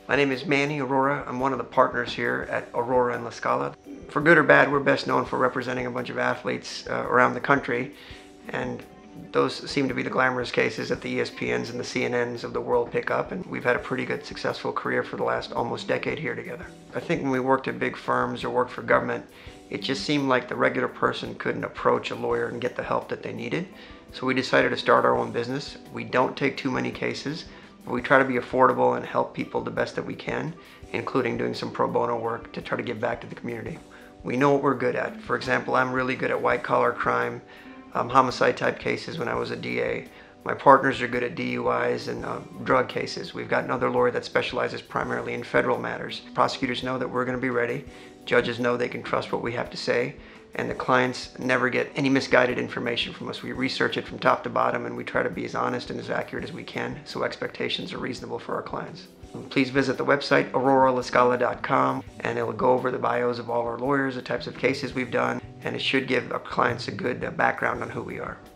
My name is Manny Aurora. I'm one of the partners here at Aurora and La Scala. For good or bad, we're best known for representing a bunch of athletes around the country, and those seem to be the glamorous cases that the ESPNs and the CNNs of the world pick up, and we've had a pretty good successful career for the last almost decade here together. I think when we worked at big firms or worked for government, it just seemed like the regular person couldn't approach a lawyer and get the help that they needed. So we decided to start our own business. We don't take too many cases, but we try to be affordable and help people the best that we can, including doing some pro bono work to try to give back to the community. We know what we're good at. For example, I'm really good at white collar crime, homicide type cases when I was a DA. My partners are good at DUIs and drug cases. We've got another lawyer that specializes primarily in federal matters. Prosecutors know that we're going to be ready. Judges know they can trust what we have to say. And the clients never get any misguided information from us. We research it from top to bottom, and we try to be as honest and as accurate as we can so expectations are reasonable for our clients. Please visit the website auroralascala.com, and it'll go over the bios of all our lawyers, the types of cases we've done, and it should give our clients a good background on who we are.